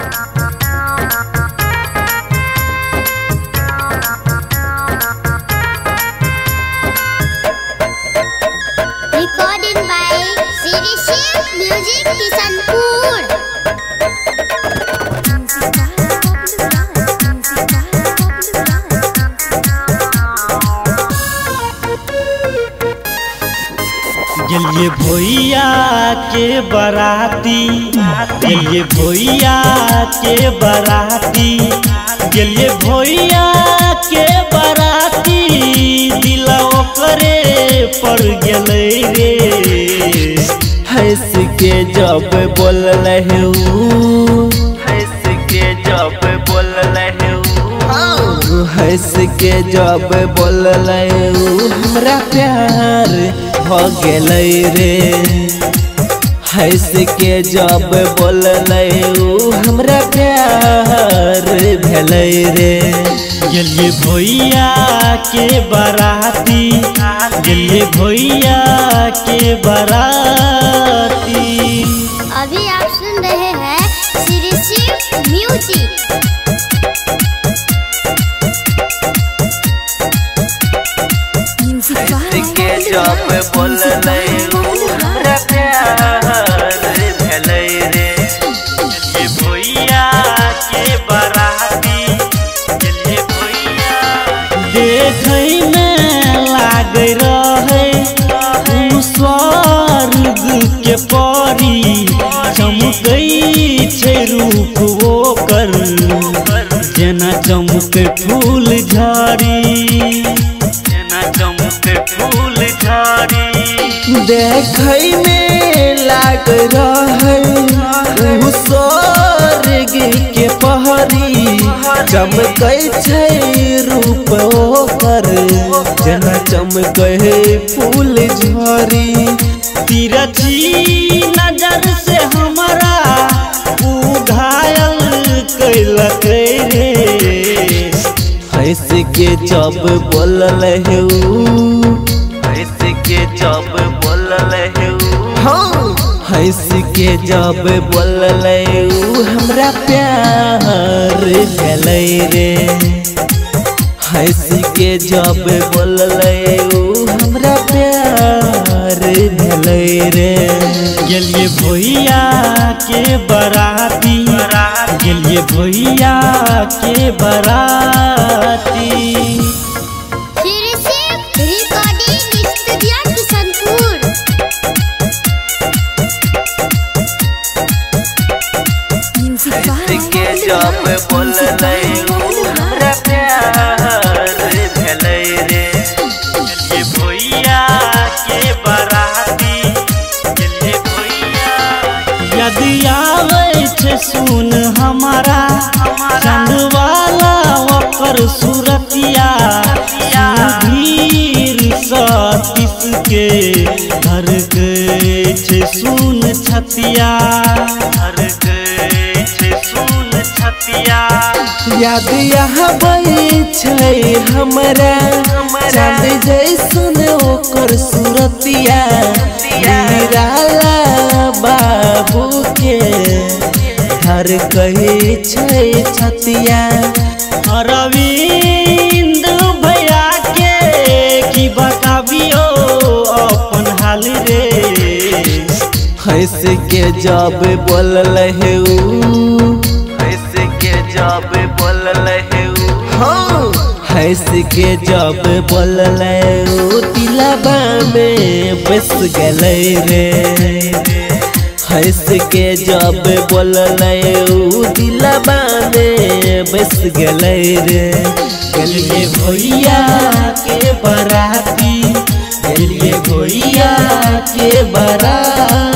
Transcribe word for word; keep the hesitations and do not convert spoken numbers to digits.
Recorded by Siri Shiv Music Kisanpur. गेलिए भैया के बराती, गेलिए भैया के बराती, गेलिए भैया के बराती, दिला ओकरे पड़ गेलै रे। हंस के जब बोलल है ऊ, हंस के जब बोलल है ऊ, हंस के जब बोलल है ऊ, हमरा प्यार हो गेलै रे। हंस के जब बोललै ऊ, हमरा प्यार भेलै रे। गेलिए भैया के बराती, गेलिए भैया के बराती। अभी आप सुन रहे हैं सिरी शिव म्यूजिक। के जब बोललै ऊ, हमरा प्यार भेलै रे। गेलिए भैया के बराती, गेलिए भैया। देखै में लागै रहै ऊ स्वर्ग के परी, चमकै छै रूप ओकर जेना चमकै फूल झाड़ी, चमके फूल झाड़ी। देखै में लाग रहै ऊ स्वर्ग के पहरी, चमकै छै रूप ओकर जेना चमकै फूल झाड़ी। तिरछी नजर से हमरा ऊ घायल कैलकै रे। हंस के जब बोलल है ऊ, हंस के जब बोलल है ऊ, हंस के जब बोलल है ऊ, हमरा प्यार भेलै रे। हंस के जब बोलल है ऊ, हमरा प्यार भेलै रे। गेलिए भैया के बराती, गेलिए भैया के बराती। Shri Shiv recording studio Kishanpur. हंस के जब बोललै ऊ, हमरा प्यार भेलै रे। गेलिए भैया के बराती, गेलिए भैया। यदि आबै छै सुन हमारा चंदवाला ओकर सूरतिया, सुधीर सतीश के घर गए छै सुन छतिया, घर गए छै सुन छतिया। याद आबै छै हमरा चांद जैसन ओकर सूरतिया, निराला बाबू के घर कहे छै छतिया। अरविंद भैया के की बताबियो अपन हाल रे। हंस के जब बोलल है ऊ, हंस के जब बोलल है ऊ, हंस के जब बोलल है ऊ, दिलवा में बस गेलै रे। हंस के जब बोललै ऊ, दिलवा में बस गेलै रे। गेलिए भैया के बराती, गेलिए भैया के बराती।